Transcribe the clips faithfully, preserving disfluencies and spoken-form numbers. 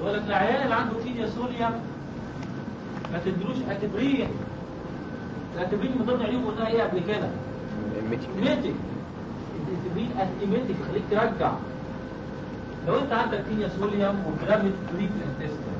يقول لك العيان اللي عنده تينيا سوليا ما تدلوش اتبرين. الاتبرين من ضمن عيوبه قلنا ايه قبل كده؟ ايميتيك. الاتبرين ايميتيك يخليك ترجع. لو انت عندك تينيا سوليوم وجرافيت فري في الانتستين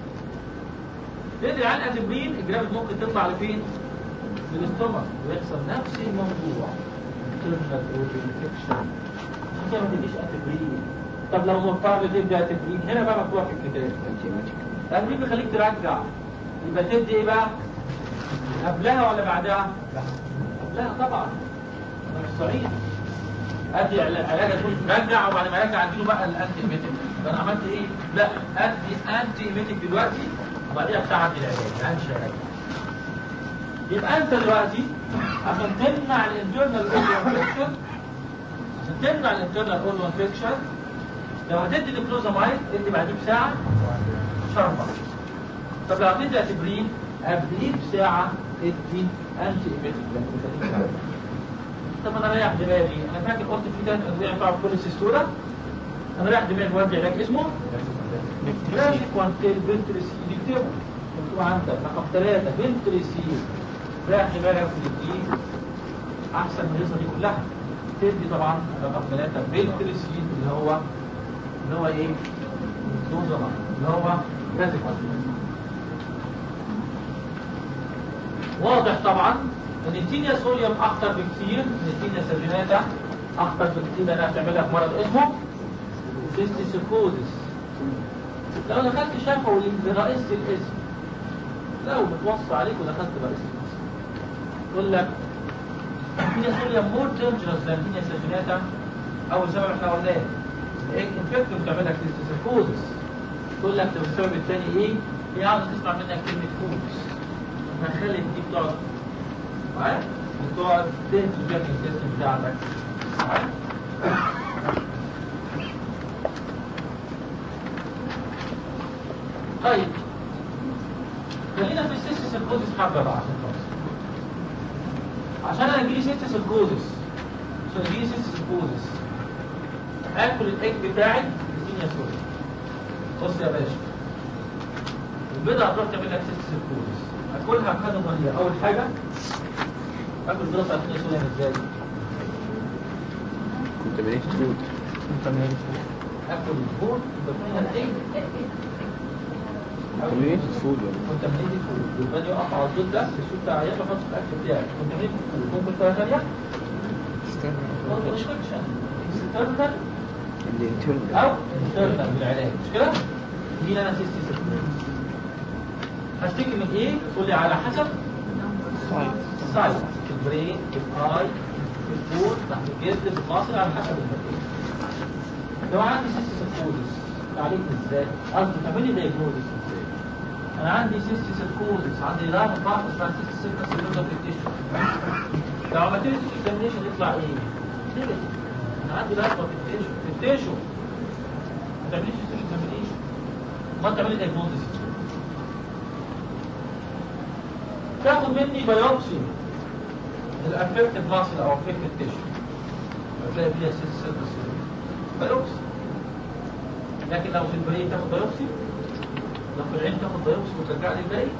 تدري عن اتبرين، الجرافيت ممكن تطلع لفين؟ للاستومك ويحصل نفس الموضوع internal infection. عشان كده ما تديش اتبرين. طب لو مضطر تبدا اتبرين هنا بقى مكتوب في الكتاب الاتبرين بيخليك ترجع. يبقى تدي ايه بقى؟ قبلها ولا بعدها؟ قبلها طبعا. مش صحيح. ادي علاج اكون رجع وبعد ما ارجع اديله بقى الانتي ايميتيك. انا عملت ايه؟ لا ادي انتي ايميتيك دلوقتي وبعديها بتاعت العلاج همشي علاج. يبقى انت دلوقتي عشان تمنع الانترنال اورجان انفكشن عشان تمنع الانترنال اورجان انفكشن لو هتدي ديكلوزامايد ادي بعديه بساعه شربه. طب لو هتدي اتبرين قبليه بساعه ادي انتي ايميتيك. طب انا رايح دماغي، انا فاكر قلت في ثلاث ادويه ينفعوا في كل السيستولا. انا رايح دماغي بودي علاج اسمه فلاشيكوانتيل فنتريسيل. اكتبه مكتوب عندك رقم ثلاثه فنتريسيل. رايح دماغك في الجديد احسن من القصه دي كلها. تدي طبعا رقم ثلاثه فنتريسيل اللي هو اللي هو ايه؟ دوزما اللي هو فلاشيكوانتيل. واضح طبعا ان التينيا سوليوم اخطر بكثير من التينيا سيرجيناتا. اخطر بكثير انها تعملها في مرض اسمه سيستيسيكوزس. لو دخلت شفوي لرئيس الاسم لو متوصى عليك ودخلت رئيس الاسم يقول لك التينيا سوليوم مور دينجرس ذان التينيا سيرجيناتا. اول سبب احنا قلناه الانفكتيف بتعمل لك سيستيسيكوزس. تقول لك طب السبب الثاني ايه؟ هي عاوزه تسمع منك كلمه كوز. هنخلي دي بتقعد معايا بتقعد تهدي بيها في السيستم بتاعتك معايا. طيب خلينا في السيستيسيكوزس حبه بقى عشان خلاص. عشان انا يجيلي سيستيسيكوزس عشان يجيلي سيستيسيكوزس هاكل الايج بتاعي التينيا سوليوم. بص يا باشا البيضه هتروح تعمل لك سيستيسيكوزس. هاكلها بحاجه ضروريه. اول حاجه اكل دراسه التينيا سوليوم ازاي؟ contaminated food. contaminated food. اكل الفود يبقى الايج contaminated food. contaminated food. يبقى يقف على الصوت ده الصوت بتاع عيال بحط في الاكل بتاعي contaminated food. ممكن تبقى ثانيه infection external او internal بالعلاج مش كده؟ دي انا سيستيسيكوزس. هشتكي من ايه؟ تقول لي على حسب السايت في البرين في الاي في الفور تحت الجلد في المصل على حسب المكان. لو عندي سيستيسيكوزس تعالج ازاي؟ قصدي تعملي دايجنوزس ازاي؟ انا عندي سيستيسيكوزس عندي لارفا بعض اسمها سيستيسيكوزس في التيشو. لو عملت لي اكزامينشن يطلع ايه؟ كده انا عندي لارفا في التيشو في التيشو ما تعمليش اكزامينشن ما تعملي دايجنوزس. تاخد مني بايوبسي الافكتيف ماسل او افكتيف تيشو هتلاقي فيها سيستيسيكوزس بايوبسي. لكن لو في البرين تاخد بايوبسي، لو في العين تاخد بايوبسي وترجع لي الباقي.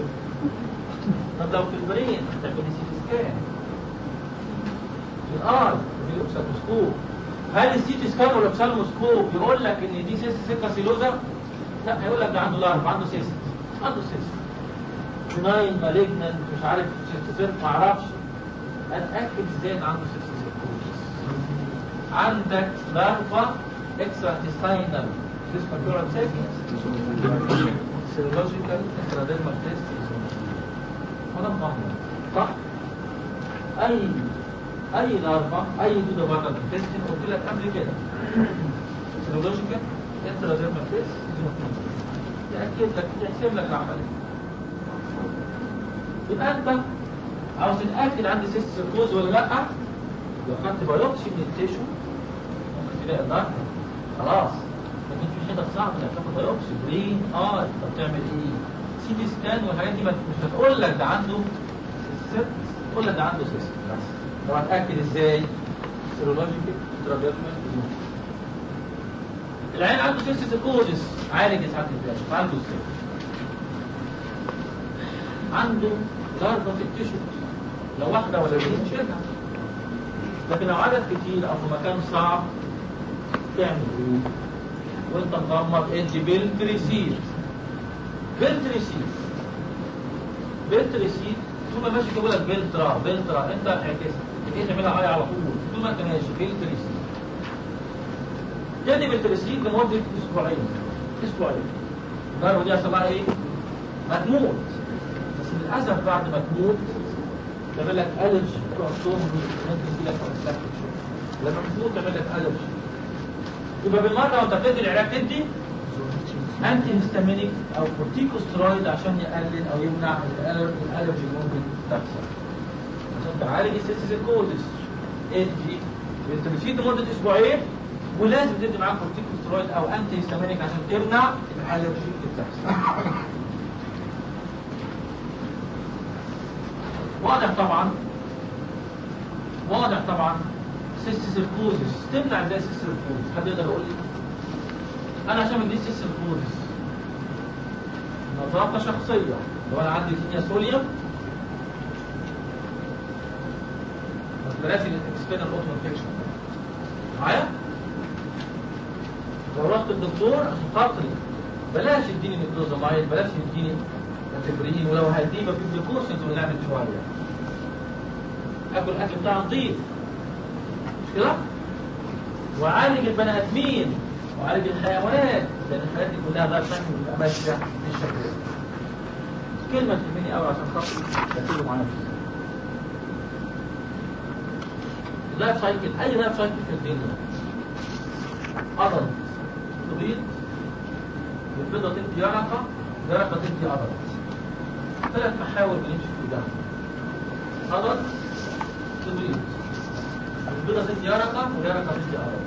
طب لو في البرين هتعمل لي سي تي سكان. في الار في الاوكسالموسكوب. هل السي تي سكان والاوكسالموسكوب يقول لك ان دي سيستيسيكا سيلوزا؟ لا، هيقول لك ده عنده لارف عنده سيست عنده سيست ناين مالجنانت مش عارف سيستيسيك ما اعرفش. اتاكد ازاي ان عنده سيستيسيكوزس؟ عندك لارفا اكسترا انتستاينال جسمك يقعد ساكت سيرولوجيكال انتراديرمال تيست هذا مهم صح؟ اي اي لارفا اي دوده بره الانتستين قلت لك قبل كده سيرولوجيكال انتراديرمال تيست ياكد لك يحسب لك العمليه. يبقى انت عاوز تتاكد عندي سيستيسيكوز ولا لا؟ لو خدت بايوبسي من التيشو ممكن تلاقي اللارفا خلاص. لكن في حتت صعبه انك تاخد بايوبسي برين اه طب تعمل ايه؟ سي تي سكان والحاجات دي مش هتقول لك ده عنده سيست، تقول لك ده عنده سيست بس. طب هتاكد ازاي؟ سيرولوجيكال انتراديرمال. العين عنده سيستيكوزس، عالج اسعاف الدم، عنده ازاي؟ عنده ضربة في التيشو، لو واحدة ولا اثنين شيلها. لكن لو عدد كتير او في مكان صعب تعمل ايه؟ وانت مغمض ادي بيلتريسيد. بيلتريسيد بيلتريسيد طول ما ماشي تقول لك بيلترا بيلترا، انت اعكسها ايه تعملها اي على طول طول ما انت ماشي. بيلتريسيد تدي بيلتريسيد لمده اسبوعين اسبوعين. الضربه دي هيحصل لها ايه؟ هتموت، بس للاسف بعد ما تموت تعمل لك الرجي تقطم، ممكن يجي لك انفكشن. لما تموت تعمل لك الرجي. يبقى بالمره وانت بتدي العلاج تدي انتي هيستامينيك او كورتيكوسترويد عشان يقلل او يمنع الالرجي اللي ممكن تحصل. عشان تعالج السيستيكوزس ادي بيلتريسيد لمده اسبوعين، ولازم تدي معاه كورتيكوسترويد او انتي هيستامينيك عشان تمنع الالرجي اللي بتحصل. واضح طبعا واضح طبعا سيستيكوزس تمنع ازاي سيستيكوزس؟ حد يقدر يقول لي؟ انا عشان بدي سيستيكوزس نظافه شخصيه، لو انا عندي كيمياء صوليوم بلاش الاكسترنال اوتو انفكشن معايا. لو رحت الدكتور عشان خاطري بلاش يديني نيكلوزامايد، بلاش يديني تبرين، ولو هديه يبقى في بريكوشنز ونعمل شويه. اكل اكل بتاع نظيف مش كده؟ وعالج البني ادمين وعالج الحيوانات، لان الحاجات دي كلها ده شكل بتبقى ماشيه بالشكل ده. كلمه تهمني قوي عشان خاطري تركزوا معايا فيها. لايف سايكل، اي لايف سايكل في الدنيا عضل تبيض، والبيضه تدي يرقه، يرقه تدي عضل. ثلاث محاور بنمشي في ده. عضل تبيض، البيضه تدي يرقه، واليرقه تدي عضل.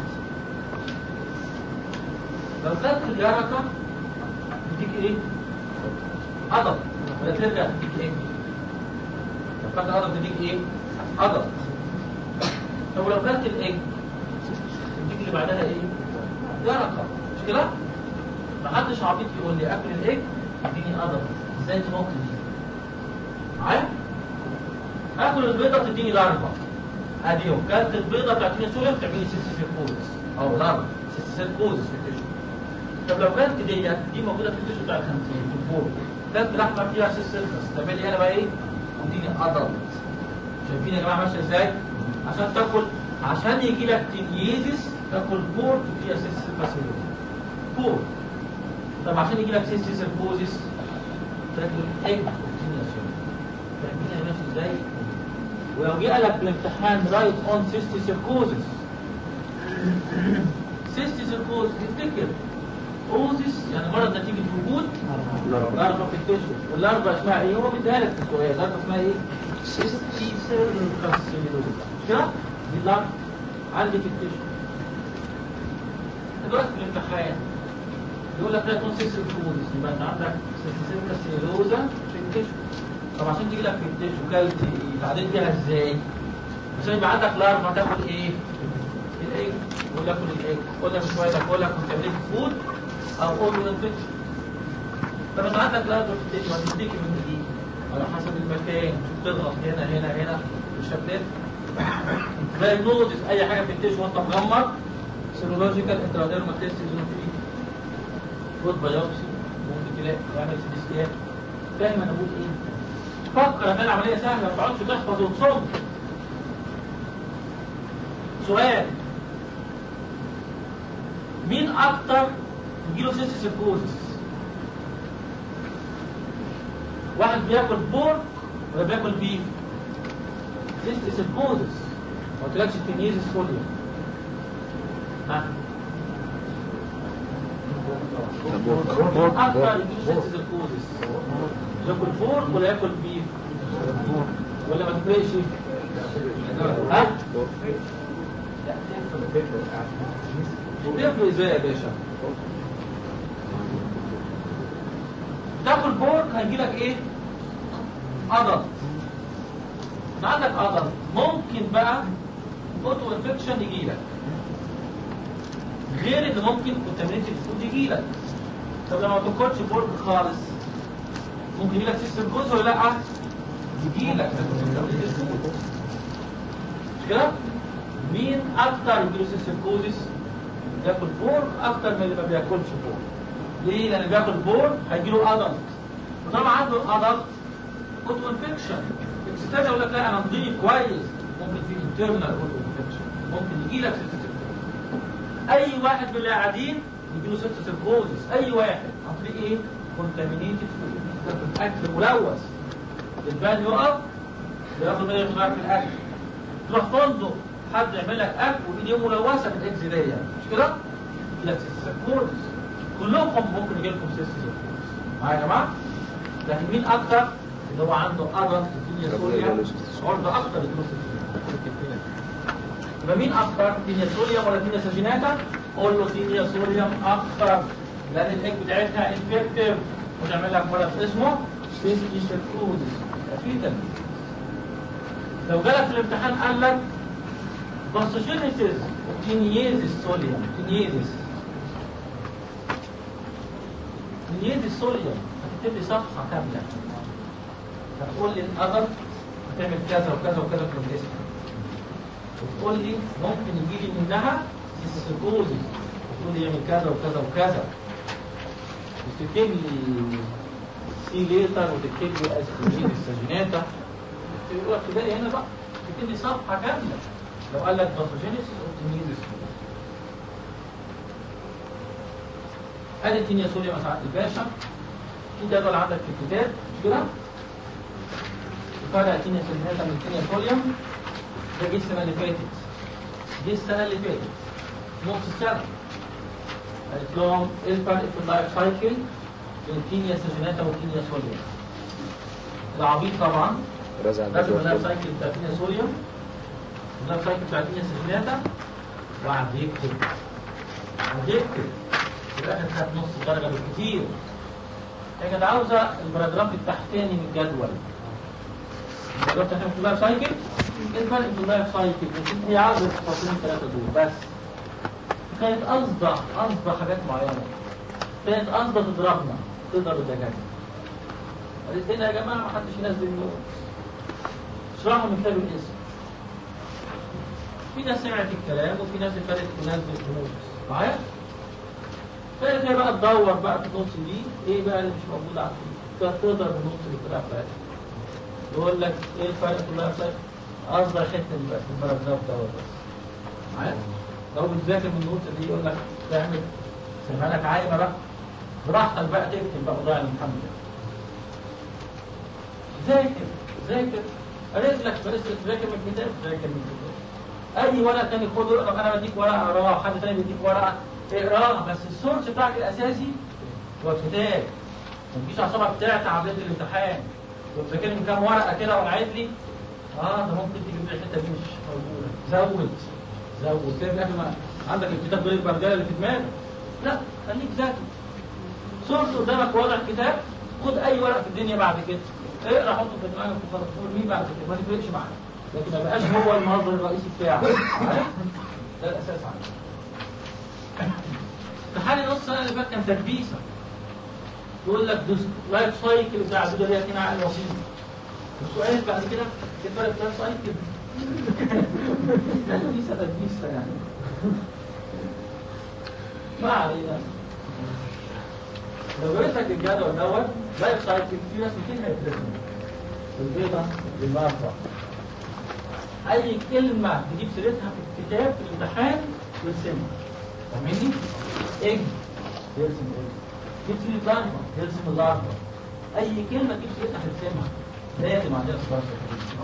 لو خدت اليرقه تديك ايه؟ عضل، ولا ترجع تديك ايه؟ لو خدت عضل تديك ايه؟ عضل. طب لو خدت الايج تديك اللي بعدها ايه؟ يرقه، مش كده؟ محدش عبيط يقول لي اكل الايج اديني عضل، ازاي تموت دي؟ معايا؟ اكل البيضه تديني لارفا، اديهم كانت البيضه بتاعتني سوليوم تعملي سيستيكوزس او لارفا سيستيكوزس في التشو. طب لو كانت ديت دي موجوده في التشو بتاع الخنزير في الفوق، كانت لحمه فيها سيستيكوزس تعمل لي انا بقى ايه؟ تديني عضل. شايفين يا جماعه ماشيه ازاي؟ عشان تاكل، عشان يجي لك تنييزس تاكل بورك فيها سيستيكوزس بورك. طب عشان يجي لك سيستيكوزس تاكل ايج وتنياسون. فاهمين ماشي ازاي؟ ولو جه لك في الامتحان رايت اون سيستيكوزس سيستيكوزس افتكر اوزس يعني مرض نتيجه وجود لارفا في التشو، واللارفا اسمها ايه؟ هو بيديها لك في السؤال، اللارفا اسمها ايه؟ سيستيكوزس كده؟ دي اللارفا عندي في التشو. دلوقتي في الامتحان يقول لك رايت اون سيستيكوزس، يبقى انت عندك سيستيكوزس في التشو. طب عشان تيجي لك في التشو كلت تعديت بيها ازاي؟ عشان يبقى عندك لارفا تاكل ايه؟ الايج، ولا اكل الايج، ولا مش شويه تاكلها كونتامينيت فود او اوتو انفكشن. طب انت عندك لارفا في التشو هتشتكي من ايه؟ على حسب المكان، تضغط هنا هنا هنا بالشكل زي النودز اي حاجه في التشو وانت مغمض. سيرولوجيكال انتراديرمال تيست زونوفيلي فود بايوبسي ممكن تلاقي تعمل سيستيات. فاهم انا بقول ايه؟ فكر ان العمليه سهله، ما تقعدش تحفظ وتصم. سؤال: مين اكتر يجيله سيستيكوزس؟ واحد بياكل بورك ولا بياكل بيف؟ سيستيكوزس ما قلتلكش التنييزس فوليوم. ها؟ اكتر يجيله سيستيكوزس ياكل بورك ولا ياكل بيف؟ ولا ما تفرقش؟ ها؟ تفرق ازاي يا باشا؟ تاكل بورك هيجيلك ايه؟ عضل. عندك عضل ممكن بقى اوتو انفكشن يجيلك. غير ان ممكن كونتامينيتد فود يجي لك. طب لما ما تاكلش بورك خالص ممكن يجي لك سيستم ولا لا؟ يجي لك كونتامينيتد فود. مش كده؟ مين اكتر يجيله سيستم بياكل بورك اكتر من اللي ما بياكلش بورك؟ ليه؟ لان بياكل بورك هيجيله ادلت، وطبعا عنده ادلت اوتو انفكشن. الاكستاز يقول لك لا انا نضيف كويس، ممكن في انترنال اوتو انفكشن، ممكن يجي لك سيستم. اي واحد من اللي قاعدين يجيله سيستم، اي واحد عن طريق ايه؟ كونتامينيتد فود، اكل ملوث. البان يقف بياخد منك في الاكل، تروح فندق حد يعمل لك اكل وايديه ملوثه بالاكس دي، مش كده؟ يجي لك سيستم. كلكم ممكن يجي لكم سيستم معايا يا جماعه؟ لكن مين اكتر؟ اللي هو عنده ادلت تينيا سوريا عرضه اكتر يجيله سيستم. يبقى مين اكتر؟ تينيا سوريا ولا تينيا ساجيناتا؟ قول له تينيا سوريا اكتر، لان الايج بتاعتها انفكتيف ونعمل لك مرض اسمه سيستيكوزيس. اكيد لو جالك في الامتحان قال لك باثوجينيسيس تينيازيس سوليوم، تينيازيس تينيازيس سوليوم، هتكتب لي صفحه كامله هتقول لي الأدلت هتعمل كذا وكذا وكذا في الجسم، وتقول لي ممكن يجي لي منها سيستيكوزيس، وتقول لي يعمل كذا وكذا وكذا، وتكتب لي سي ليتر وتكتب لي اسبرين الساجيناتا. يقول لك تلاقي هنا بقى تكتب لي صفحه كامله لو قال لك باثوجينيسيس اوبتيميزيس. ادي التينيا سوريا مساعد الباشا، في جدول عندك في الكتاب مش كده؟ فرق تينيا ساجيناتا من تينيا سوريا. ده جه السنه اللي فاتت، جه السنه اللي فاتت نص السنه قالت لهم ايه الفرق في اللايف سايكل بين تينيا ساجيناتا وتينيا سوريا. العبيط طبعا رسم اللايف سايكل بتاع تينيا سوريا اللايف سايكل بتاع تينيا ساجيناتا وقعد يكتب قعد يكتب في الاخر خد نص درجه بالكتير. هي كانت عاوزه الباراجراف التحتاني من الجدول. الباراجراف التحتاني في اللايف سايكل ايه الفرق في اللايف سايكل؟ هي عاوزه الفصلين ثلاثه دول بس. كانت قصده قصده حاجات معينه، كانت قصده تضربنا تضرب الدكاتره. قالت لنا يا جماعه ما حدش ينزل نوت، اشرحوا من كتاب الاسم. في ناس سمعت الكلام وفي ناس ابتدت تنزل نوت معايا؟ فقالت هي بقى تدور بقى في النوتس دي ايه بقى اللي مش موجود على الكتاب، تضرب النوتس اللي طلع بتاعتها. يقول لك ايه الفرق في اللايف سايكل؟ قصده الحته دي بس الباراجراف دوت بس معايا؟ لو بتذاكر من النوتس دي يقول لك تعمل سيبها لك عايمه بقى براحتك بقى تكتب بقى ضايع الامتحان ده. ذاكر ذاكر قالت لك بس تذاكر من الكتاب، ذاكر من الكتاب. اي ورقه تاني خده، طب انا بديك ورقه اقراها وحد تاني بيديك ورقه اقراها، بس السورس بتاعك الاساسي هو الكتاب. ما تجيش اعصابك تعتع بدايه الامتحان وتذاكر من كام ورقه كده وقاعد لي اه ده ممكن تجيب لي الحته دي مش موجوده. زود زود كده في الاخر ما عندك الكتاب غير البرجله اللي في دماغك. لا خليك ذاكر. سورس قدامك واضح الكتاب، خد اي ورقه في الدنيا بعد كده اقرا حطه في دماغك وخلاص، قول مين بعد كده ما تفرقش معاك، لكن ما بقاش هو المصدر الرئيسي بتاعك. ده الاساس عندك. امتحان نص السنه اللي فاتت كان تدبيسه. يقول لك لايف سايكل بتاع البيضه دي هتكون عقل وسيط. السؤال بعد كده ايه الفرق بين لايف سايكل؟ تدبيسه تدبيسه يعني. ما علينا. لو قلت لك الجدول دوت لايف سايكل في ناس كتير هيترسموا البيضه بالمربع. اي كلمه تجيب سيرتها في الكتاب في الامتحان يرسمها. فاهمني؟ ايج يرسم ايج، جيب سيره لارفا يرسم اللارفا. اي كلمه تجيب سيرتها ترسمها لازم عندنا في الدراسه.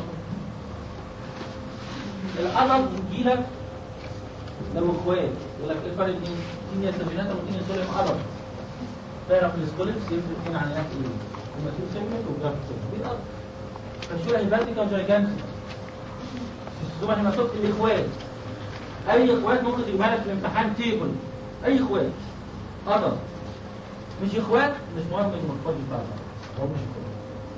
الادلت يجي لك لو اخوات يقول لك ايه الفرق بين تينيا ساجيناتا وتينيا سوليوم ادلت. تعرف السكوليبس يفرق فين عن الاكل ايه؟ الماتيور سيجمنت والجرافيك سيجمنت. دي الادلت. فالشوره هيباتيكا وجايجانتيكا. السوبر هيماتوت الاخوات. اي اخوات ممكن تجيبها لك في الامتحان تيبل. اي اخوات ادلت. مش اخوات مش مهم المرفوض بتاعها، هو مش اخوات.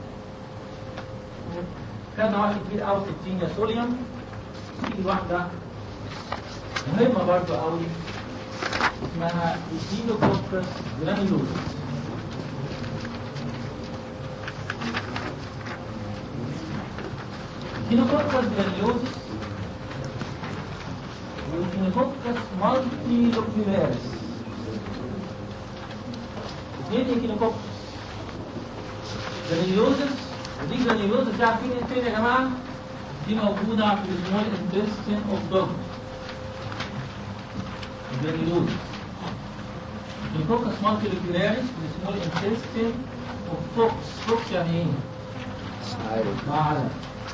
خدنا واحد كبير قوي في التينيا سوليوم. تيجي واحده مهمه برضه قوي اسمها إيكينوكوكس جرانيولوزس. إيكينوكوكس جرانيولوزس وإيكينوكوكس مالتي لوكيولاريس. اثنين إيكينوكوكس جرانيولوزس، ودي جرانيولوزس دي عارفين فين يا جماعة؟ دي موجودة في السمول انتستين اوف دوج. جرانيولوزس إيكينوكوكس مالتي لوكيولاريس في السمول انتستين اوف فوكس. فوكس يعني ايه؟ ثعلب.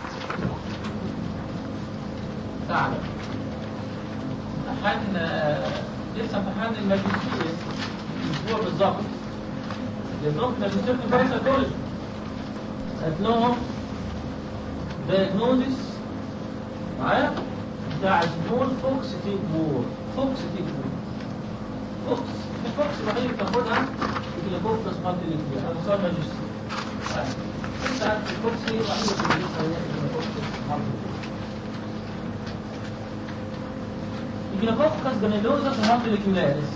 ثعلب. امتحان لسه امتحان الماجستير اسبوع بالظبط. جبتهم في ماجستير في الباراسيتولوجي. قالت لهم diagnosis معايا بتاع سمول فوكس تيب وور. فوكس تيب وور. فوكس الفوكس الوحيد اللي بتاخدها إيكينوكوكس مالتي لوكيولاريس على مستوى الماجستير. انت عارف الفوكس هي الوحيده اللي بتدرسها هي إيكينوكوكس مالتي لوكيولاريس. إيكينوكوكس جرانيولوزس ومالتي لوكيولاريس.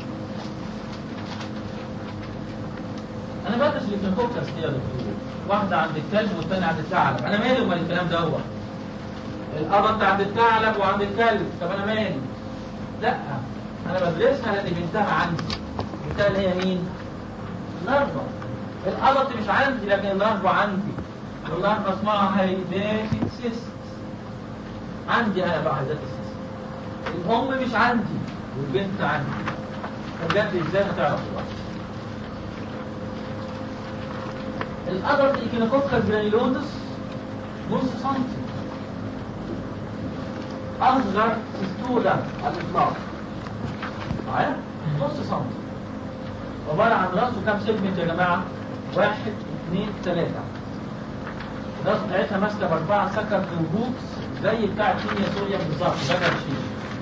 انا بدرس الإيكينوكوكس دي يا دكتور، واحده عند الكلب والثانيه عند الثعلب. انا مالي ومال الكلام ده؟ هو القرط عند الثعلب وعند الكلب، طب انا مالي؟ لا، انا بدرسها لان بنتها عندي. بنتها اللي هي مين؟ اللارفا. القرط مش عندي لكن اللارفا عندي. واللارفا اسمها هايداتيد سيست. عندي انا بقى هايداتيد سيست. الام مش عندي والبنت عندي. فبجد ازاي هتعرف دلوقتي؟ الأدلت إيكينوكوكس جرانيولوزس نص سنتي، أصغر سيستولا على الإطلاق. معايا؟ نص سنتي. عبارة عن راسه كام سيجمنت يا جماعة؟ واحد اثنين ثلاثة. الراس بتاعتها ماسكة بأربعة سكر بوكس زي بتاع كيميا سوريا بالظبط. ده ترشيح.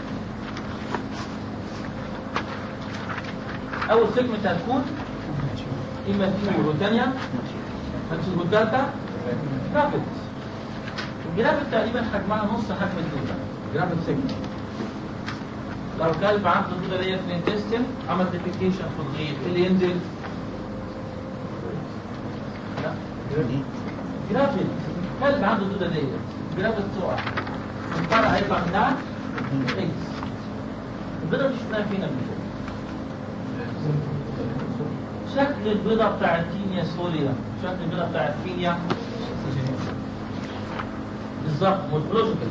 أول سيجمنت هتكون إيماتيور، والثانية والثالثة جرافيت. الجرافيت تقريبا حجمها نص حجم الدودة. جرافيت سيجمنت. لو كلب عنده الدودة ديت في الانتستين عمل ديفيكيشن في الغيط، ايه اللي ينزل؟ لا جرافيت. كلب عنده الدودة ديت جرافيت تقع، الفرع هيطلع منها اكس. البيضة دي شفناها فين قبل كده؟ شكل البيضة بتاعت كينيا سوريا، شكل البيضة بتاعت كينيا بالظبط مورفولوجيكال.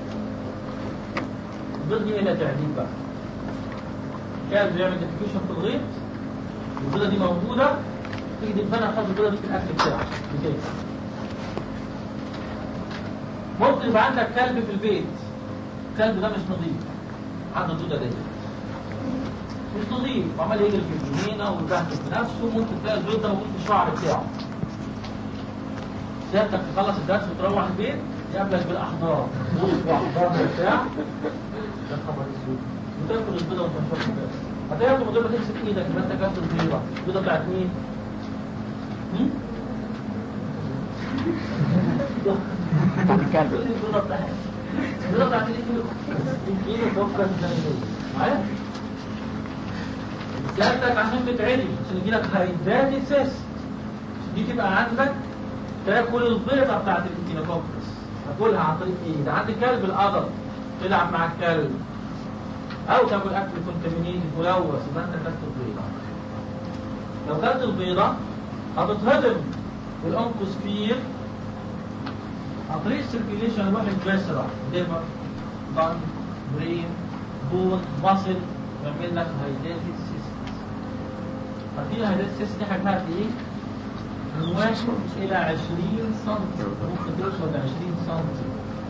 البيض دي لها تعديل بقى. كان بيعمل ديفيكيشن في الغيط، البيضة دي موجودة، تيجي تتبنى تحط البيضة دي في الأكل بتاعك بتاعك. ممكن يبقى عندك كلب في البيت، الكلب ده مش نظيف، عنده البيضة دي مش نظيف، وعمال يجري في الجنينه ويبهدل في نفسه، ممكن تلاقي البيض ده موجود في الشعر بتاعه. سيادتك تخلص الدرس وتروح البيت يقابلك بالاحضان، واحضان وبتاع. ده خبر اسود. وتاكل البيضه وانت مش واخد بالك. هتاكل من غير ما تمسك ايدك، يبقى انت اكلت البيضه. البيضه بتاعت مين؟ مين؟ الكلب. البيضه بتاعت البيضه بتاعت الإيكينوكوكس جرانيولوزس. معايا؟ سيادتك عشان تتعدي، عشان يجيلك هايداتيد سيست، دي تبقى عندك تاكل البيضة بتاعت الإيكينوكوكس. هتاكلها عن طريق ايه؟ ده عند كلب القدر تلعب مع الكلب، أو تاكل أكل كونتامينيت ملوث، يبقى أنت كلت البيضة. لو كلت البيضة هتتهضم في الأنكوسفير عن طريق السيركيليشن الواحد فيسرا، ليفر، لانج، برين، بون، ماسل، يعمل لك هايداتيد سيست. عارفين الهايداتيد سيست دي حجمها قد ايه؟ من واحد إلى عشرين سنتي، ممكن توصل ل عشرين سنتي.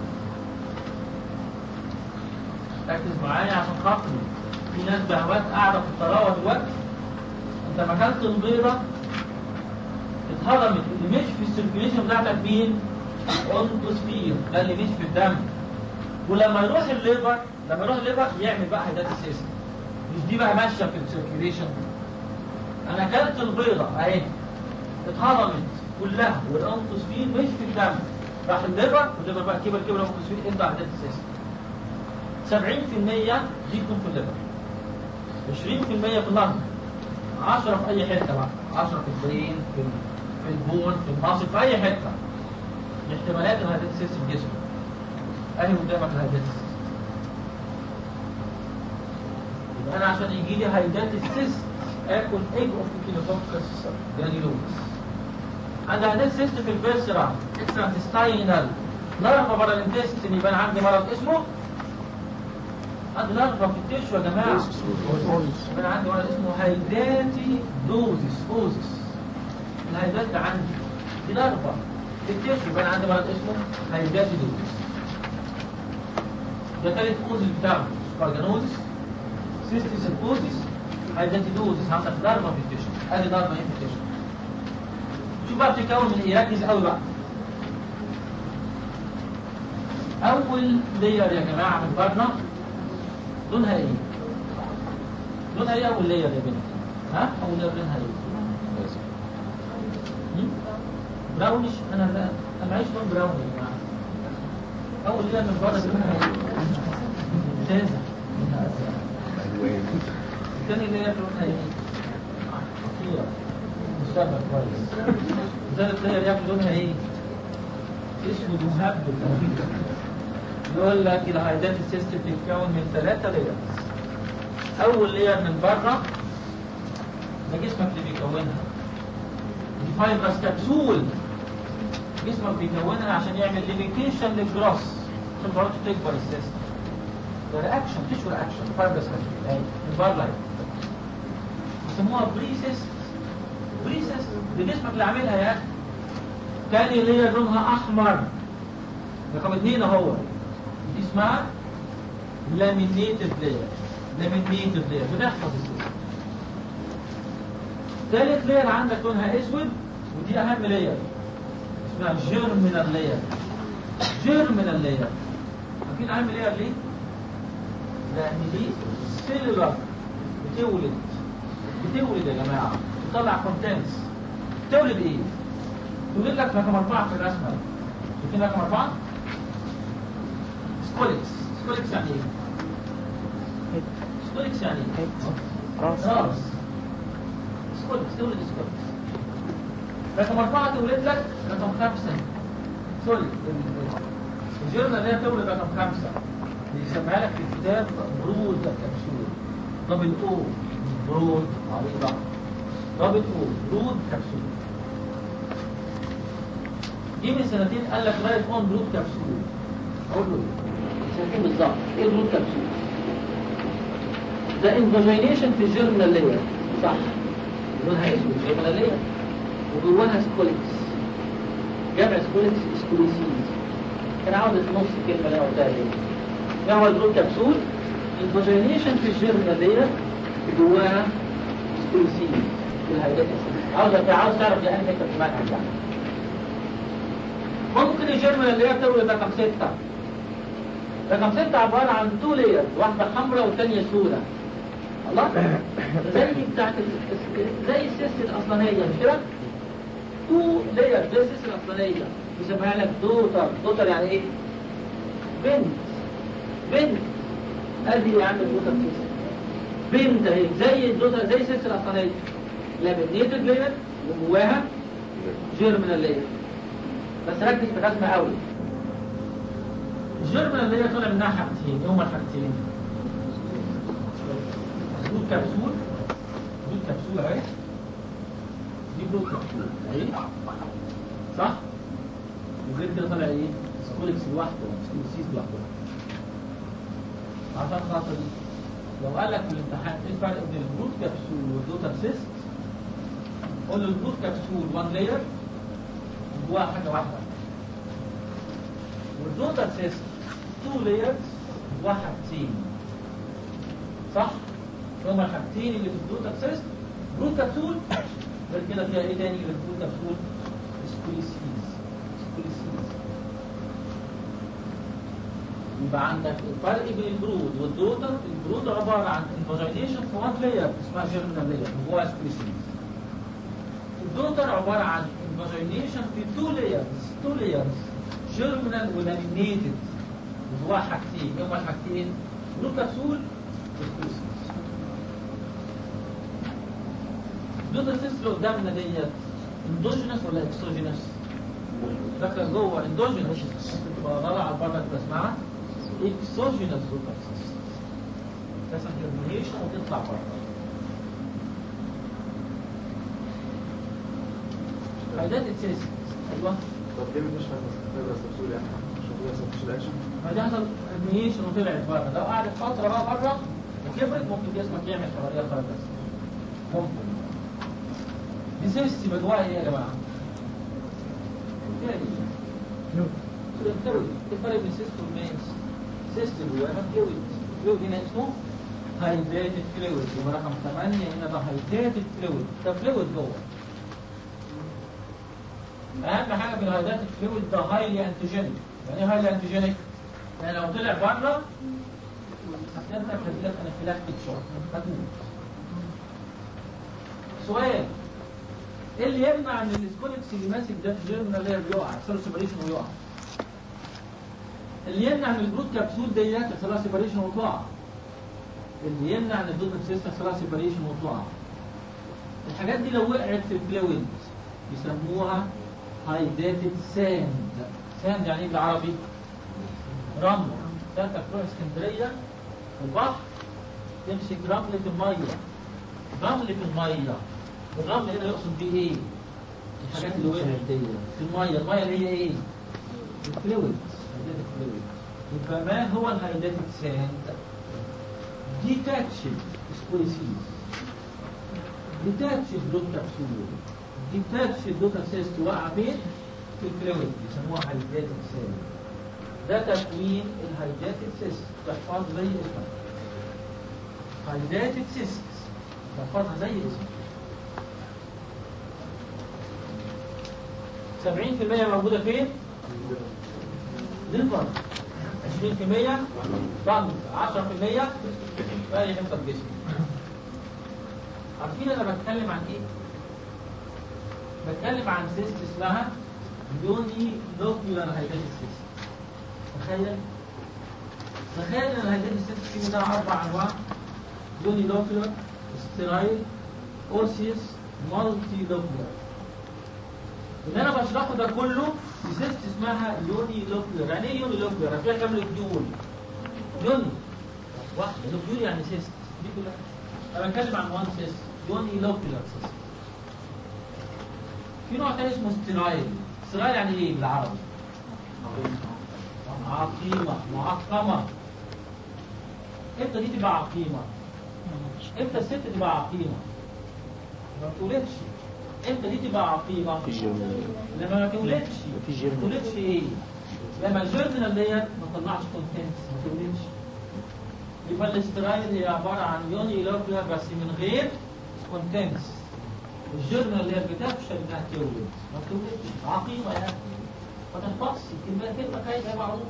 ركز معايا عشان خاطري، في ناس بهوات قاعدة في الطراوة دلوقتي، انت ما اكلت البيضة اتهضمت، اللي مش في السيركيليشن بتاعتك مين؟ الأنكوسفير، ده اللي مش في الدم. ولما يروح الليفر، لما يروح الليفر يعمل بقى هايداتيد سيست. مش دي بقى ماشيه في السيركيليشن. انا اكلت البيضه اهي اتهضمت كلها والانكوسفير مش في الدم، راح الليفر والليفر بقى كبر كبر الانكوسفير انت هايداتيد سيست. سبعين في المية دي تكون في الليفر. عشرين في المية في اللنج، عشرة في أي حتة بقى، عشرة في البرين، في في البون، في الماسل، في أي حتة. احتمالات الهيداتيك سيست في الجسم. أهي قدامك الهيداتيك سيست. يبقى أنا عشان يجي لي هيداتيك سيست آكل إيج أوف إيكينوكوكس جرانيولوس. عندي هيداتيك سيست في الفيسرا إكسترا انتستاينال، نرفة بره الانتستين، يبقى عندي مرض اسمه عندي نرفة في التشو يا جماعة. يبقى عندي مرض اسمه هيداتي دوزيس اوزيس. الهيدات اللي عندي دي نرفة في التشو، يبقى عندي مرض اسمه هيداتي دوزيس. ده تالت اوزيس بتاعه سبارجانوزيس، سيستيس اوزيس، هيداتي دوزيس. عندك نرفة في التشو، ادي نرفة ايه في التشو. شوف بقى بتتكون من ايه، ركز قوي بقى. أول لير يا جماعة من بره لونها إيه؟ لونها إيه أول لير يا بنت؟ ها؟ أول لير لونها إيه؟ براونش. أنا لا أنا معيش لون براون يا جماعة. أول لير من بره لونها إيه؟ ممتازة. لونها أزرق. الثاني لير لونها إيه؟ خطيرة. مستقبل كويس. الثالث لير ياكل لونها إيه؟ اسود ومهبل. يقول لك الهيداتيك سيست بتتكون من ثلاثة ليرز. أول لير من بره ده جسمك اللي بيكونها، دي فايبرس كبسول جسمك بيكونها عشان يعمل ليميتيشن للجروس عشان ما تعرفش تكبر السيست. ده رياكشن، تشو رياكشن فايبرس كبسول اهي من بره اهي. بيسموها بري سيست. بري سيست دي جسمك اللي عاملها يا اخي. تاني لير لونها أحمر، رقم اثنين اهو، دي اسمها لامينيتد لير. لامينيتد لير بتحفظ السيستم. ثالث لير عندك لونها اسود، ودي اهم لير اسمها جيرمينال لير. جيرمينال لير عارفين اهم لير ليه؟ لان دي سيلولار، بتولد بتولد يا جماعه، بتطلع كونتنتس. بتولد ايه؟ تولد لك رقم اربعه في الرسمه. شايفين رقم اربعه؟ سكوليكس. سكوليكس يعني ايه؟ سكوليكس يعني ايه؟ راس. راس. سكوليكس تولد سكوليكس. رقم أربعة تولد لك رقم خمسة. سوري الجيرنا اللي هي تولد رقم خمسة يسميها لك في الكتاب برود كبسول. دبل او برود عريضة. دبل او برود كبسول. دي من سنتين قال لك رايت اون برود كبسول. اقول له سنتين بالظبط. ايه برود كبسول؟ ده انفاجينيشن في الجيرمينال لاير. صح. لونها اسود جيرمينال لاير وجواها سكوليكس. جمع سكوليكس سكوليسيز. كان عاوز في نص الكلمه اللي انا قلتها دي. ما هو البرود كبسول؟ انفاجينيشن في الجيرمينال لاير جواها سكوليسيز. الهيدات عاوز عاوز تعرف دي انهي حته في المنهج يعني. ممكن الجيرمينال لاير تولد رقم ستة. رقم ستة عبارة عن تو لايرز، واحدة حمراء والثانية سوداء. الله؟ زي بتاعت زي السيست الأصلانية مش كده؟ تو لايرز زي السيست الأصلانية بيسميها لك دوتر. دوتر يعني إيه؟ بنت. بنت. أدي اللي عندك دوتر سيست. بنت أهي زي الدوتر زي السيست الأصلانية. لامينيتد لاير وجواها جيرمينال لاير. بس ركز في الرسمة قوي. الجيرمينال اللي هي طالع منها حاجتين، ايه هما الحاجتين؟ برود كبسول. برود كبسول اهي. دي برود كبسول اهي. صح؟ وغير كده طالع ايه؟ سكوليكس لوحده، سكوليسيس لوحده. عشان خاطر لو قال لك في الامتحان ايه الفرق بين البرود كبسول والدوتر سيست؟ قول له البرود كبسول وان لاير وجواها حاجه واحده. والدوتر سيست تو لايرز وحاجتين. صح؟ هما الحاجتين اللي في الدوتر سيست. برود كبسول غير كده فيها ايه تاني غير البرود كبسول؟ سكوليسيز. سكوليسيز. يبقى عندك الفرق بين البرود والدوتر. البرود عباره عن انفاجينيشن في وان لاير اسمها جيرمينال لاير وجواها سكوليسيز. الدوتر عباره عن انفاجينيشن في تو لايرز. تو لايرز جيرمينال ولامينيتد وجواها حاجتين. ايه هما الحاجتين؟ برود كبسول وسكوليسيز. البلوتر سيست اللي قدامنا ديت اندوجينس ولا اكسوجينس؟ فاكره جوه اندوجينس تبقى طالعه بره تبقى اسمها اكسوجينس بلوتر سيست. تحصل ترمينيشن وتطلع بره. هيدات السيست ايوه. طب ليه مفيش فايبرس كبسول يعني؟ عشان كده ما فيش الاكشن؟ ما دي حصل ترمينيشن وطلعت بره، لو قعدت فتره بقى بره وكبرت ممكن جسمك يعمل حواليها فايبرس. ممكن. دي سيست يبقى جواها ايه يا جماعه؟ الفلويد. الفرق بين سيست والمينز. سيست جواها فلويد. الفلويد هنا اسمه هايدريتد فلويد، يبقى رقم ثمانية هنا ده هايدريتد فلويد، ده فلويد جوه. أهم حاجة في الهايدريتد فلويد ده هايلي انتيجينيك. يعني ايه هايلي انتيجينيك؟ يعني لو طلع بره هتلاقي هتلاقي انافيلاكتيك شوك هتموت. سؤال: ايه اللي يمنع ان الاسكوليكس اللي ماسك ده الجيرمينال لاير يقع يحصل له سيبريشن ويقع؟ اللي يمنع ان البروت كبسول ديت يحصل لها سيبريشن وتقع. اللي يمنع ان البروت سيستم يحصل لها سيبريشن وتقع. الحاجات دي لو وقعت في الفلويد بيسموها هايدريتد ساند. ساند يعني ايه بالعربي؟ رمل. ساعتك تروح اسكندريه البحر تمسك رمله الميه. رمله الميه. الرمل هنا يقصد بيه ايه؟ الحاجات اللي وقعت دي في الميه، الميه اللي هي ايه؟ الفلويد. هايدريتد فلويد. يبقى ما هو الهايدريتد ساند؟ ديتاتشد سبويسيس. ديتاتشد بلوت كبسول. ديتاتشد بلوت سيست وقع فين؟ في الفلويد بيسموها هايدريتد ساند. ده تكوين الهايدريتد سيست. تحفظ زي اسمها هايدريتد سيست، تحفظها زي اسمها. سبعين في المية موجودة فين؟ ليفر. عشرين في المية ضغط. عشرة في المية بقى يحصل جسم. عارفين انا بتكلم عن ايه؟ بتكلم عن سيست اسمها يوني لوكيولار هايدريتد سيست. تخيل تخيل ان الهايدريتد سيست في منها اربع انواع: يوني لوكيولار، ستيرايل، اوسيوس، مالتي لوكيولار. اللي انا بشرحه ده كله في سيست اسمها يوني لوكيولار. يعني ايه يوني لوكيولار؟ فيها كام لوكيول؟ يوني واحده. لوكيول يعني سيست دي كلها. انا بتكلم عن وان سيست يوني لوكيولار سيست. في نوع تاني اسمه ستيرايل. ستيرايل يعني ايه بالعربي؟ عقيمه، معقمه. امتى دي تبقى عقيمه؟ امتى الست تبقى عقيمه؟ ما بتولدش. امتى دي تبقى عقيمه؟ لما ما تولدش. ما تولدش ايه؟ لما الجيرمينال ديت ما تطلعش كونتنتس، ما تولدش. يبقى الاسترايل هي عباره عن يوني لوكيولار بس من غير كونتنتس. الجيرمينال اللي هي بتفشل انها تولد، ما تولدش. عقيمه يعني. ما تحفظش كلمه كلمه كده معروفه.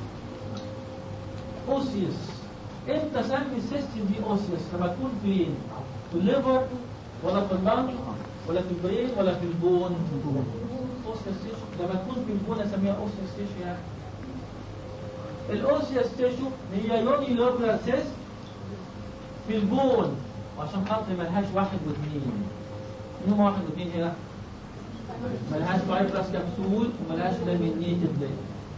اوسيوس. امتى اسمي السيستم دي اوسيوس؟ لما تكون فين؟ في الليفر ولا في اللنج ولا في البرين ولا في البون؟ اوسيوس تيشو. لما تكون في البون اسميها اوسيوس تيشو. يعني الاوسيوس تيشو هي يوني لوكيولار سيست في البون، وعشان خاطر ملهاش واحد واثنين. مين هم واحد واثنين هنا؟ ملهاش فايبرس كبسول وملهاش لامينيتد لير.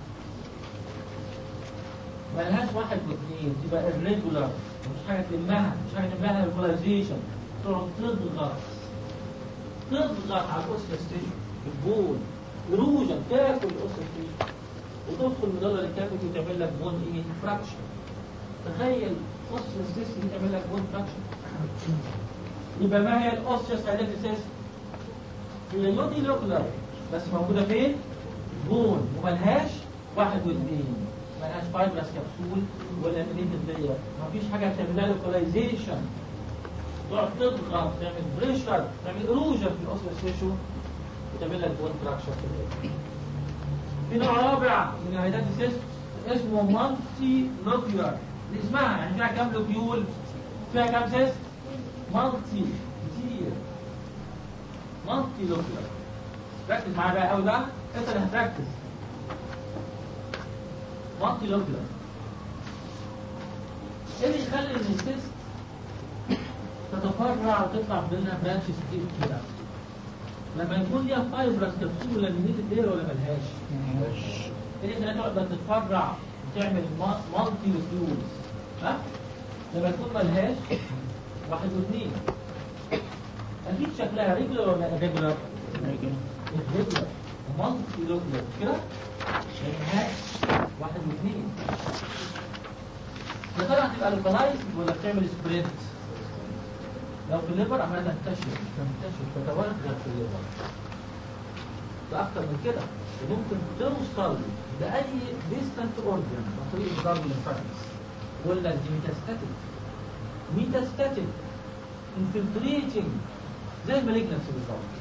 ملهاش واحد واثنين، تبقى irregular، مش حاجه تلمها، مش حاجه تلمها للفولايزيشن. تقعد تضغط تضغط على الاوسيوس تيشو في البون، اروجن تاكل الاوسيوس تيشو وتدخل مضله للكافيتي وتعمل لك بون ايه؟ فراكشن. تخيل اوسيوس تيشو تعمل لك بون فراكشن. يبقى ما هي الاوسيوس هايدريتد سيست؟ هي يوني لوكيولار بس موجوده فين؟ بون، وملهاش واحد واثنين. ملهاش فايبرس كبسول ولا ميليتد لاير، مفيش حاجه تعمل لها لوكاليزيشن. تقعد تضغط، تعمل بريشر، تعمل اروجن في الاوسيوس تيشو وتعمل لك بون فراكشر. في نوع رابع من الهايدريتد سيست اسمه مالتي لوكيولار. دي اسمها يعني فيها كام لوكيول؟ فيها كام سيست؟ مالتي، كتير. مالتي لوكيولار. ركز معايا بقى قوي بقى، انت اللي هتركز. مالتي لوكيولار. ايه اللي يخلي ان السيست تتفرع وتطلع منها برانشز كتير كده. لما يكون ليها فايبرس كبسولة ليميتد لير ولا ملهاش؟ ملهاش. اللي احنا تقدر تتفرع وتعمل مالتي لوكيولز. ها؟ لما يكون ملهاش واحد واثنين. اكيد شكلها ريجولر ولا ريجولر؟ ريجولر. مالتي لوكيولر كده؟ ملهاش واحد واثنين. يا ترى هتبقى لوكالايزد ولا بتعمل سبريد؟ لو في الليفر عمالة تنتشر تنتشر تتوغل في الليفر. ده أكتر من كده، وممكن توصل لأي ديستانت أورجن عن طريق الضرب الليمفاتكس. ولا دي ميتاستاتيك. ميتاستاتيك انفلتريتنج زي المالجنسي بالظبط.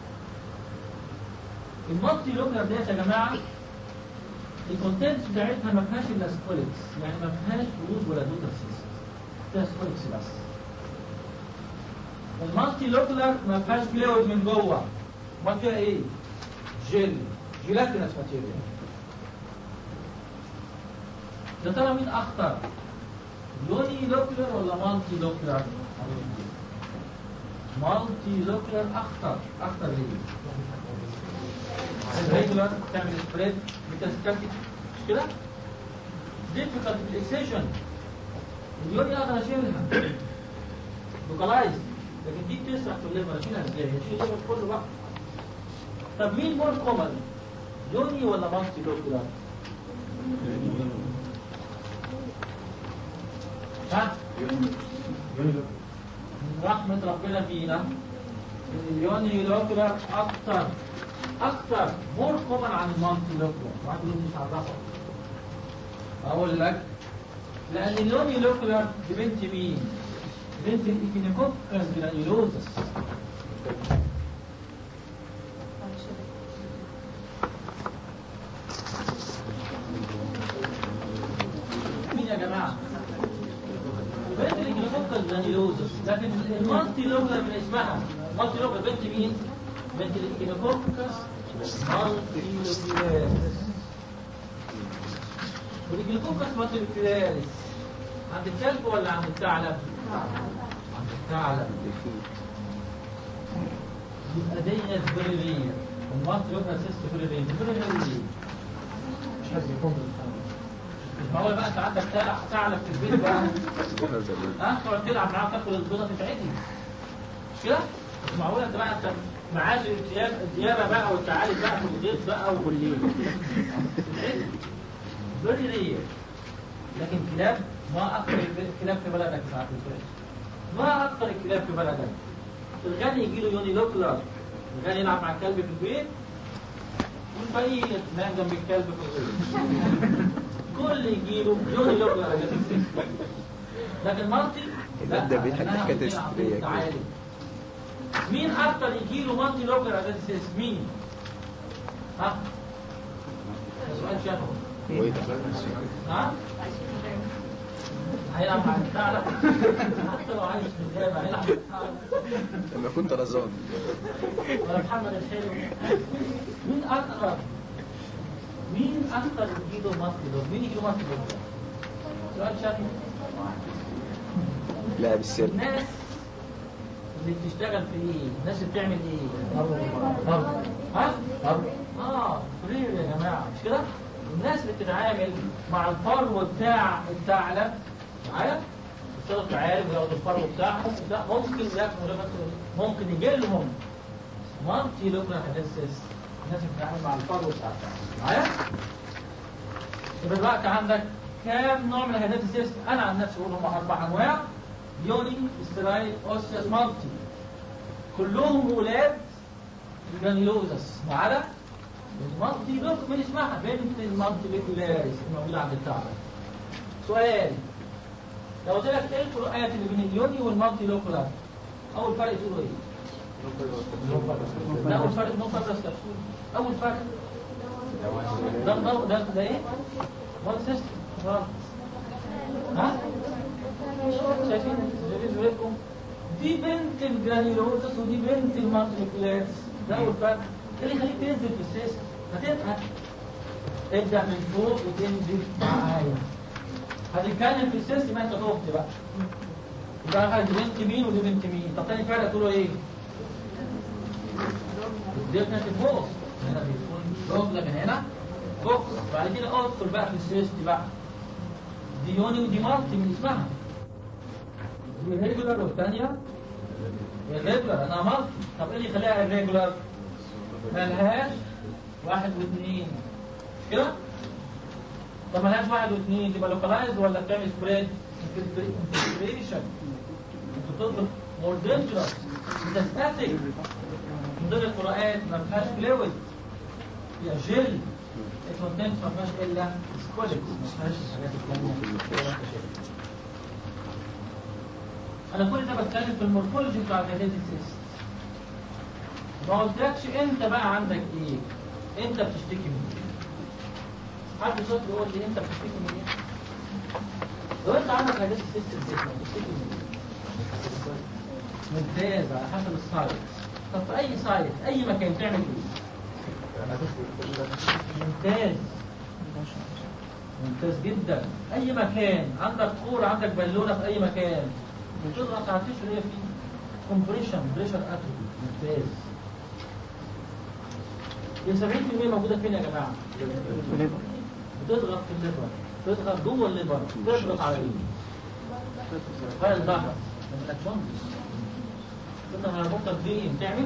المالتي لوكلر ديت يا جماعة الكونتنتس بتاعتها ما فيهاش الا سكوليكس، يعني ما فيهاش فلوس ولا دوتا سيست. فيها سكوليكس بس. المالتي لوكلر ما فيهاش فلويد من جوه. ما فيها ايه؟ جيل جيلاتينس ماتيريال. يا ترى مين اخطر؟ يوني لوكلر ولا مالتي لوكلر؟ مالتي لوكلر اخطر. اخطر ليه؟ الريجولار تعمل سبريد ميتاستاتيك مش كده؟ ديفيكالت في الاكسيشن. اليوني اقدر اشيلها لوكالايز، لكن دي بتسرح في الليفر اشيلها ازاي؟ اشيل الليفر كله بقى. طب مين مور كومن؟ يوني ولا مالتي لوكلر؟ ها؟ من رحمة ربنا فينا اليوني لوكلر اكتر اكتر مور كومن عن المالتي لوكلر. واحد يقول مش عرفه. اقول لك لان اليوني لوكلر دي بنت مين؟ بنت الايكينوكوكس جرانيولوزس. مين يا جماعه؟ بنت الايكينوكوكس جرانيولوزس. لكن المالتي لوكلر من اسمها المالتي لوكلر بنت مين؟ بنت الايكينوكوكس مالتيلوكيولاريس. والايكينوكوكس مالتيلوكيولاريس عند الكلب ولا عند الثعلب؟ عند الثعلب. يبقى ديت فيري رير. المالتيلوكيولاريس فيري رير. فيري رير مش حد يكون ما هو بقى انت عندك ثعلب في البيت بقى ها تقعد تلعب معاه تاكل البيضه تتعدي مش كده؟ مش معقوله انت بقى انت معاش الديابه بقى والتعالي بقى في الغيط بقى وكلين. فيري رير. لكن كلاب ما اكثر الكلاب في بلدك ساعات الفرش. ما اكثر الكلاب في بلدك. الغني يجي له يوني لوكلر. الغني يلعب مع الكلب في البيت والباقي ينام جنب الكلب في الغيط. كل يجي له يوني لوكلر. لكن مالتي لا ده بيحب كاتستريا. مين اكتر يجي له مالتي لوكلر اديسيس؟ مين؟ ها؟ سؤال شافه. ها؟ هيلعب مع الثعلب حتى لو عايش في الغابة هيلعب مع الثعلب. لما كنت رزان. ولا محمد الحلو. مين أكتر؟ مين أكتر يجي له مالتي لوكلر؟ مين يجي له مالتي لوكلر؟ سؤال شافه. لا بالسر. الناس اللي بتشتغل في ايه؟ الناس اللي بتعمل ايه؟ ضرب. ها؟ ضرب. اه فرير يا جماعه مش كده؟ الناس اللي بتتعامل مع الفرو بتاع الثعلب معايا؟ الثعلب عارف ياخد الفرو بتاعه لا ممكن لا ممكن يجي لهم مالتي لوكلر اديسيس. الناس اللي بتتعامل مع الفرو بتاع الثعلب معايا؟ يبقى دلوقتي عندك كام نوع من الهيداتيسيس؟ انا عن نفسي بقول هم اربع انواع. يوني سترايل اوسيوس مالتي كلهم ولاد جرانيولوزس ما عدا المالتي لوك من اسمها بنت المالتي لوكيولاريس الموجوده عند الثعلب. سؤال لو قلت لك ايه الفروقات اللي بين اليوني والمالتي لوكولار؟ اول فرق تقولوا ايه؟ لا اول فرق نو فايبرس كبسول. اول فرق ده ده ده, ده ايه؟ وان سيستم. ها؟ شايفين زريزوريكم دي بنت الجرانيولوزس ودي بنت المالتيلوكيولاريس. ده اول فرق. ايه اللي يخليك تنزل في السيستم؟ هتبقى ابدا من فوق وتنزل معايا. هتتكلم في السيستم انت تقف بقى. يبقى حاجة دي بنت مين ودي بنت مين؟ طب تاني فرق تقولوا ايه؟ ديفنتيف بوكس هنا بيكون لوب لكن هنا بوكس. بعد كده ادخل بقى في السيست بقى دي يوني ودي مالتي من اسمها. دي ريجولار والثانية الريجولار انا مالتي. طب ايه اللي يخليها الريجولار؟ مالهاش واحد واثنين كده؟ طب مالهاش واحد واثنين تبقى لوكالايز ولا بتعمل سبريد؟ انفلتريشن. انت بتضرب مور دينجرس ميتاستاتيك من ضمن الفروقات ما فيهاش فلويد فيها جل الكونتنت ما فيهاش الا سكوليكس ما فيهاش الحاجات الثانيه. انا كل ده بتكلم في المورفولوجي بتاع الهيداتيك سيست. ما قلتلكش انت بقى عندك ايه؟ انت بتشتكي من ايه؟ حد صوت يقول لي انت بتشتكي من ايه؟ لو انت عندك هيداتيك سيست في جسمك بتشتكي من ايه؟ ممتاز على حسب السايت. طب في اي سايت اي مكان تعمل ايه؟ ممتاز ممتاز جدا. اي مكان عندك كوره عندك بالونه في اي مكان بتضغط على التيشو اللي هي فيه كومبريشن بريشر اتروفي. ممتاز. ال سبعين بالمية موجوده فين يا جماعه؟ بتضغط في الليفر تضغط جوه الليفر تضغط على ايه؟ على الظهر من الجوندس تضغط على بطه فين تعمل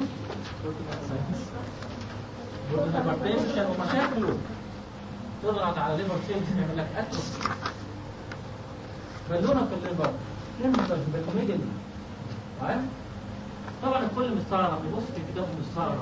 هايبرتنشن ومشاكله. تضغط على ليفر سيلز يعمل لك اتروفي. بالونه في الليفر تنزل بالكوميجالي. عارف؟ طبعا الكل مستغرب بيبص في الكتاب مستغرب.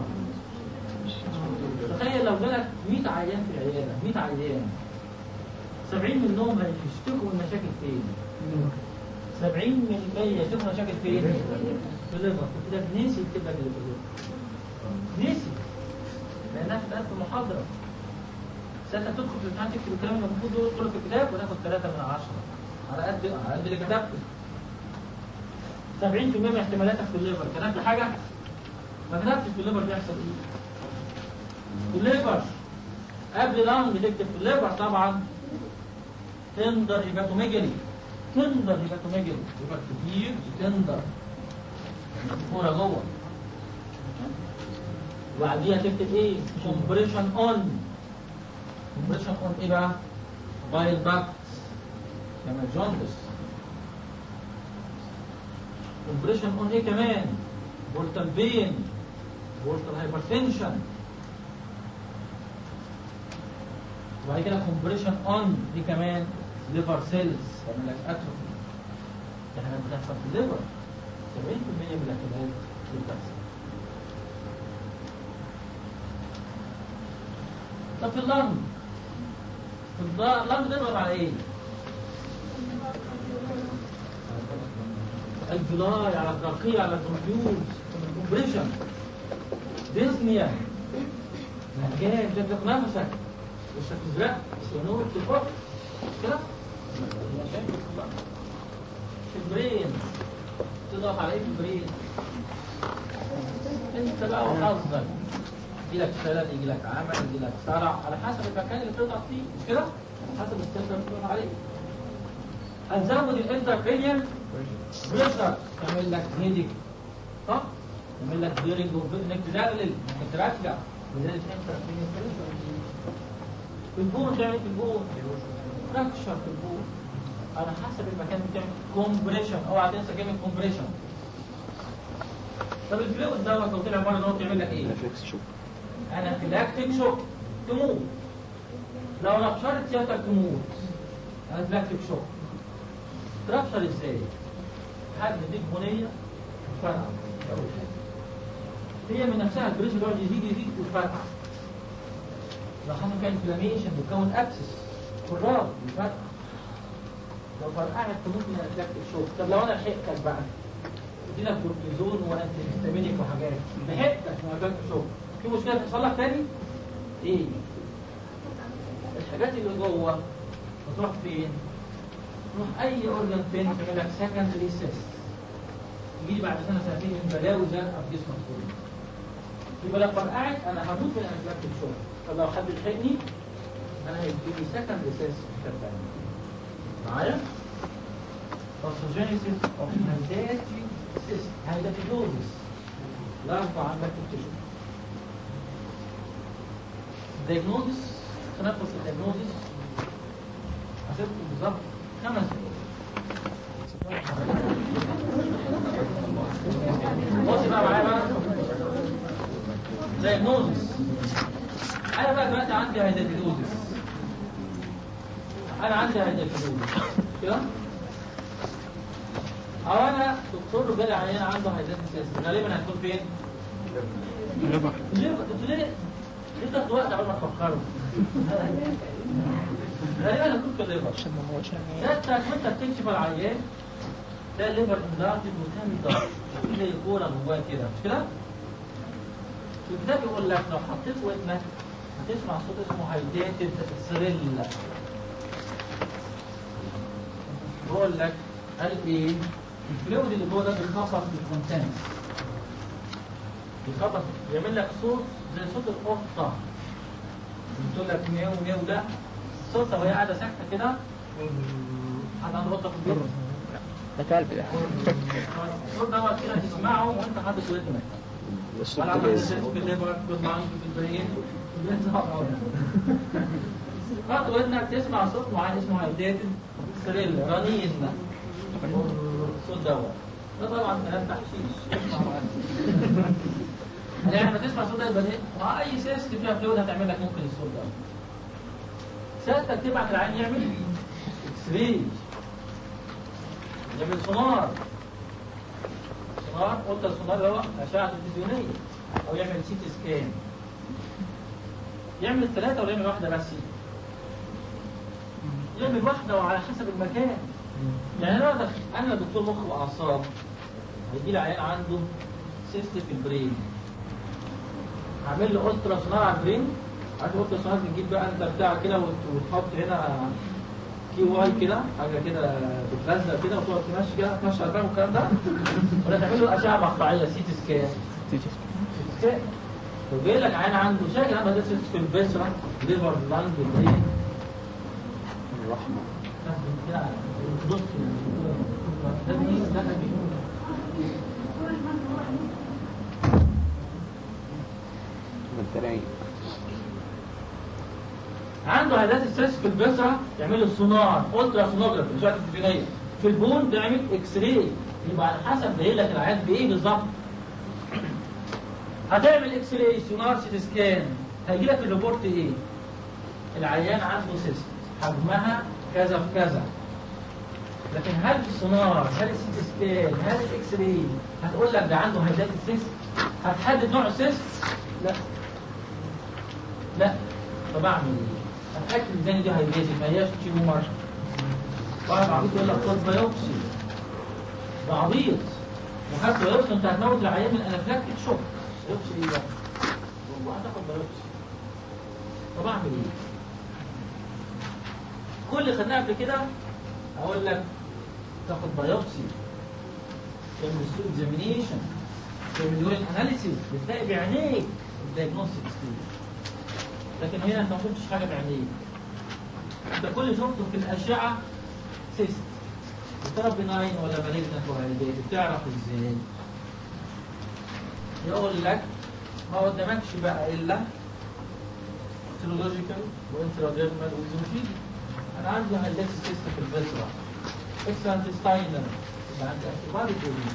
تخيل لو جالك مية عيان في العياده مية عيان سبعين منهم هيشتكوا من مشاكل فين؟ سبعين بالمية يشتكوا مشاكل فين؟ في الليفر. كده نسي يكتب لك اللي في الليفر. نسي لانها بتتقال في المحاضره. ساعتها تدخل في الامتحان تكتب الكلام اللي المفروض يدخل في الكتاب وناخد ثلاثة من عشرة على قد على قد اللي كتبته. سبعين بالمية من احتمالاتك في الليفر كتبت حاجه؟ ما كتبتش في الليفر بيحصل ايه؟ في الليفر قبل لانج تكتب في الليفر طبعا تندر هيباتوميجالي. تندر هيباتوميجالي يبقى كتير تندر كوره جوه. وبعديها تكتب ايه؟ كومبريشن اون. كومبريشن اون ايه بقى؟ بايل داكت كما جوندس. كومبريشن اون ايه كمان؟ بورتال بين بورتال هايبرتنشن. وبعد كده كومبريشن اون دي كمان ليفر سيلز تعمل لك اتروفي. ده حاجات بتحصل في الليفر. سبعين بالمية من الاحتمالات اللي بتحصل. طب في اللنج في اللنج بيضغط على ايه؟ الجلاي على الترقية على البرونكيولز كومبريشن ديزنيا مكان جاب لك نفسك وشك ازرق سنور تفوق كده في البرين. تضغط على ايه في البرين؟ انت بقى وحظك يجي لك شلل يجي لك عمل يجي لك صرع على حسب المكان اللي بتضغط فيه مش كده؟ على حسب السنتر اللي بتضغط عليه. هنزود الانتركرينيال بريشر تعمل لك هيديك صح؟ تعمل لك ديرنج انك تدلل انك ترجع لذلك الانتركرينيال بريشر. في البون تعمل في البون فراكشر في البون على حسب المكان بتعمل كومبريشن. اوعى تنسى كلمه كومبريشن. طب الفلويد دوت لو طلع بره دوت يعمل لك ايه؟ انافيلاكتيك شوك تموت. لو ربشرت سيادتك تموت. انافيلاكتيك شوك تربشر ازاي؟ حد يديك بنيه وتفرقع. هي من نفسها البريشر يقعد يزيد يزيد وتفرقع. لو حصل فيها انفلاميشن بتكون ابسس كرات بتفرقع. لو فرقعت تموت من انافيلاكتيك شوك. طب لو انا لحقتك بقى اديلك كورتيزون وانتي هيستامينيك وحاجات لحقتك من انافيلاكتيك شوك في مشكله تحصل لك تاني؟ ايه؟ الحاجات اللي جوه بتروح فين؟ تروح اي اورجان فين تعمل لك سكندري سيست. يجي لي بعد سنه سنتين من بلاوي زرقاء في جسمك كله. يبقى لو فرقعت انا هموت من انافيلاكتيك شوك. طب لو حد لحقني انا هيجي لي سكندري سيست في الحته الثانيه. معايا؟ Pathogenesis of hydatid cyst, hydatidosis. لاحظوا عندك التشو. Diagnosis، تنفس الدياجنوزيس هسيبكم بالظبط خمس دقايق. بصي بقى معايا بقى. Diagnosis. أنا بقى دلوقتي عندي هيداتيدوزيس. أنا عندي هيداتيدوزيس كده؟ أو أنا دكتور جالي عيان عنده هيداتيدوزيس، غالبا هتكون فين؟ الليفر. الليفر. أنتوا ليه؟ ليه تاخدوا وقت قبل ما تفكروا؟ غالبا هتكون في الليفر. أنت وأنت بتكشف العيان ده الليفر انلارجد وتاني ضغط، زي كورة جواه كده، مش كده؟ الكتاب يقول لك لو حطيت ودنك هتسمع صوت اسمه هايداتد ثريل. بقول لك قال ايه؟ الفلويد اللي جوه ده بيخبط في الكونتنت، بيخبط بيعمل لك صوت زي صوت القطه، بتقول لك مياو مياو. ده صوتها وهي قاعده ساكته كده. حد عنده قطه في البيت؟ ده كلب ده. الصوت دوت كده تسمعه وانت حاطط ودنك. الصوت ولا عملت ده سيرش في الليفر جود مايند في البرين. حط ودنك تسمع صوت معين اسمه هايداتد ثريل، رنين. الصوت دوت ده طبعا كلام تحشيش. يعني لما تسمع صوت ده يبقى ايه؟ مع اي سيست فيها فلويد هتعمل لك ممكن الصوت ده. سيادتك تبعت العين يعمل اكس راي، يعمل سونار. سونار قلت السونار اللي هو اشعه تلفزيونيه، او يعمل سي تي سكان. يعمل ثلاثه ولا يعمل واحده بس؟ يعمل واحده وعلى حسب المكان. يعني انا دخل. انا دكتور مخ واعصاب، هيجي لي عيان عنده سيست في البرين، هعمل له الترا سونار على البرين. عارف الترا سونار بنجيب بقى انت بتاع كده وتحط هنا كي واي كده حاجه كده بتلزق كده وتقعد تمشي كده تمشي على الباب والكلام ده، ولا تعمل له اشعه مقطعيه سي تي سكان. سي تي سكان لو جاي لك عيان عنده شاكل عنده سيست في البسره، ليفر، لانج، برين، الرحمه. كده بص ده مين ده مين؟ بالتراي. عنده هيدات السيس في البسرة يعمل له سونار، الترا سونوجرافي، اشعه تلفزيونيه. في البون بيعمل اكس راي. يبقى على حسب باين لك العيان بايه بالظبط. هتعمل اكس راي، سونار، سي تي سكان، هيجي لك الريبورت ايه؟ العيان عنده سيست حجمها كذا في كذا. لكن هل السونار، هل السي تي سكان، هل الاكس راي هتقول لك ده عنده هيدات السيست؟ هتحدد نوع السيست؟ لا. لا. طب اعمل ايه؟ اتاكد ان دي هيداتد ما هياش تيومر. واحد عبيط يقول لك خد بايوبسي. ده عبيط. وخدت بايوبسي انت هتموت العيان من انافلاكتيك شوك. بايوبسي ايه ده؟ والله هتاخد بايوبسي. طب اعمل ايه؟ كل اللي خدناه قبل كده اقول لك تاخد بايوبسي، تعمل ستو اكزامينيشن، تعمل يورين اناليسيس، بتلاقي بعينيك الدايجنوستيك ستيج. لكن هنا انت ما شفتش حاجه بعينيك. انت كل اللي شفته في الاشعه سيست. يا ترى بناين ولا مالجنت ولا هيدات، بتعرف ازاي؟ يقول لك ما قدامكش بقى الا سيرولوجيكال وانتراديرمال وزوفيدي. انا عندي هيدات سيست في الفيسرا، اكسانتستاينر، يبقى عندي انتيبادي كورين.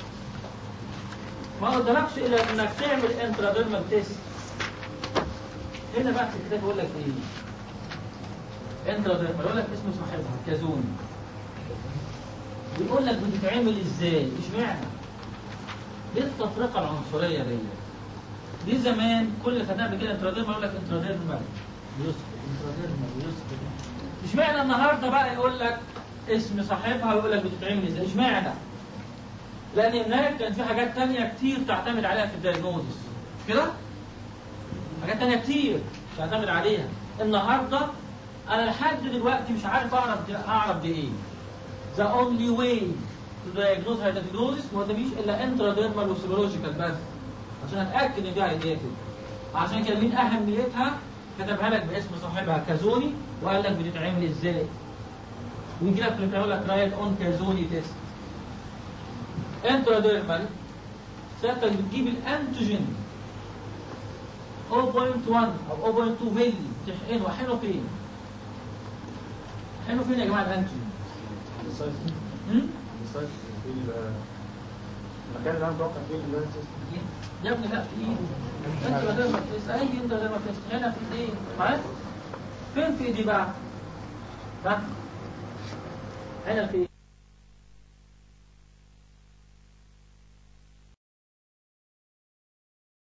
ما قدامكش الا انك تعمل انتراديرمال تيست. هنا بقى في الكتاب يقول لك ايه؟ انتراديرمال، يقول لك اسمه صاحبها كازوني. بيقول لك بتتعمل ازاي؟ اشمعنى؟ دي التفرقه العنصريه دي. دي زمان كل اللي خدناها قبل كده انتراديرمال يقول لك انتراديرمال يسقط، انتراديرمال يسقط. اشمعنى النهارده بقى يقول لك اسم صاحبها ويقول لك بتتعمل ازاي؟ اشمعنى؟ لان هناك كان في حاجات ثانيه كتير تعتمد عليها في الدايجنوزس. كده؟ حاجات ثانيه كتير تعتمد عليها. النهارده انا لحد دلوقتي مش عارف اعرف دي اعرف دي ايه. The only way to diagnose hydatidosis ما قداميش الا انتراديرمال وسيرولوجيكال بس عشان اتاكد ان دي هيداتد. عشان كده من اهميتها كتبها لك باسم صاحبها كازوني وقال لك بتتعمل ازاي. ويجي لك يقول لك رايت اون كازوني تيست. انتراديرمال ساعتها بتجيب الانتوجين صفر فاصلة واحد او صفر فاصلة اتنين مللي تحقنه. احقنه فين؟ احقنه فين يا جماعه الانتوجين؟ السايت هم؟ السايت في ال- المكان اللي انا متوقع فيه اللي يا ابني لا في ايدي. انتراديرمال تيست اي انتراديرمال تيست هنا في ايدي معاك؟ فين في ايدي بقى؟ ها؟ هنا في